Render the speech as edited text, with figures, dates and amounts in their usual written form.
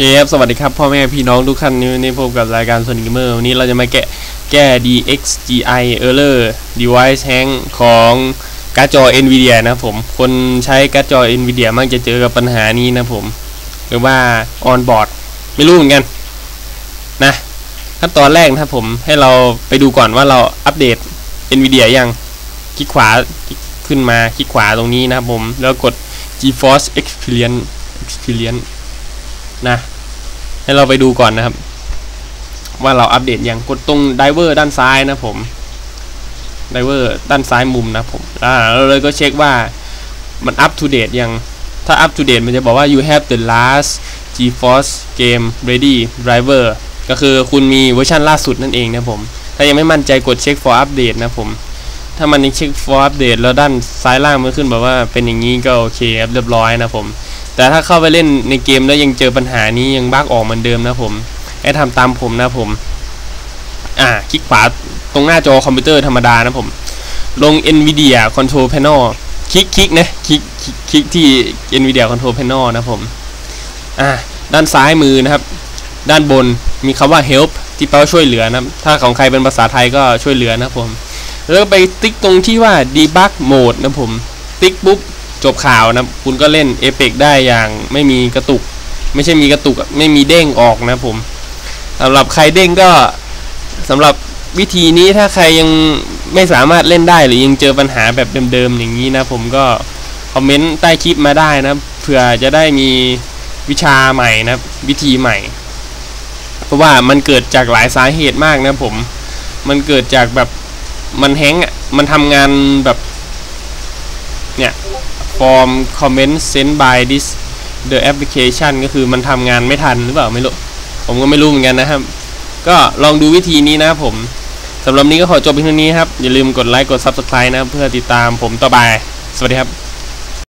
ครับสวัสดีครับพ่อแม่พี่น้องทุกท่านนี่พบกับรายการ Sonic Gamer วันนี้เราจะมาแก้ DXGI Error Device Hang ของการ์ดจอ Nvidia นะผมคนใช้การ์ดจอ Nvidia มักจะเจอกับปัญหานี้นะผมหรือว่า on board ไม่รู้เหมือนกันนะขั้นตอนแรกนะครับผมให้เราไปดูก่อนว่าเราอัปเดต Nvidia ยังคลิกขวาขึ้นมาคลิกขวาตรงนี้นะครับผมแล้วกด GeForce Experience นะให้เราไปดูก่อนนะครับว่าเราอัปเดตยังกดตรงไดเวอร์ด้านซ้ายนะผมไดเวอร์ด้านซ้ายมุมนะผมเราเลยก็เช็คว่ามันอัปทูเดตยังถ้าอัปทูเดตมันจะบอกว่า you have the last GeForce game ready driver ก็คือคุณมีเวอร์ชันล่าสุดนั่นเองนะผมถ้ายังไม่มั่นใจกดเช็ค for update นะผมถ้ามันยังเช็ค for update แล้วด้านซ้ายล่างมันขึ้นบอกว่าเป็นอย่างนี้ก็โอเคครับเรียบร้อยนะผมแต่ถ้าเข้าไปเล่นในเกมแล้วยังเจอปัญหานี้ยังบั๊กออกเหมือนเดิมนะผมให้ทำตามผมนะผมคลิกขวาตรงหน้าจอคอมพิวเตอร์ธรรมดานะผมลง Nvidia Control Panel คลิกนะคลิกที่ Nvidia Control Panel นะผมด้านซ้ายมือนะครับด้านบนมีคำว่า help ที่แปลว่าช่วยเหลือนะถ้าของใครเป็นภาษาไทยก็ช่วยเหลือนะผมแล้วไปติ๊กตรงที่ว่า debug mode นะผมติ๊กปุ๊บจบข่าวนะคุณก็เล่น Apex ได้อย่างไม่มีกระตุกไม่ใช่มีกระตุกไม่มีเด้งออกนะผมสำหรับใครเด้งก็สำหรับวิธีนี้ถ้าใครยังไม่สามารถเล่นได้หรือยังเจอปัญหาแบบเดิมๆอย่างนี้นะผมก็คอมเมนต์ใต้คลิปมาได้นะเผื่อจะได้มีวิชาใหม่นะวิธีใหม่เพราะว่ามันเกิดจากหลายสาเหตุมากนะผมมันเกิดจากแบบมันแฮงก์มันทำงานแบบเนี่ยform comment sent by this the application ก็คือมันทำงานไม่ทันหรือเปล่าไม่รู้ผมก็ไม่รู้เหมือนกันนะครับก็ลองดูวิธีนี้นะครับผมสำหรับนี้ก็ขอจบเพียงเท่านี้ครับอย่าลืมกดไลค์กด Subscribe นะเพื่อติดตามผมต่อไปสวัสดีครับ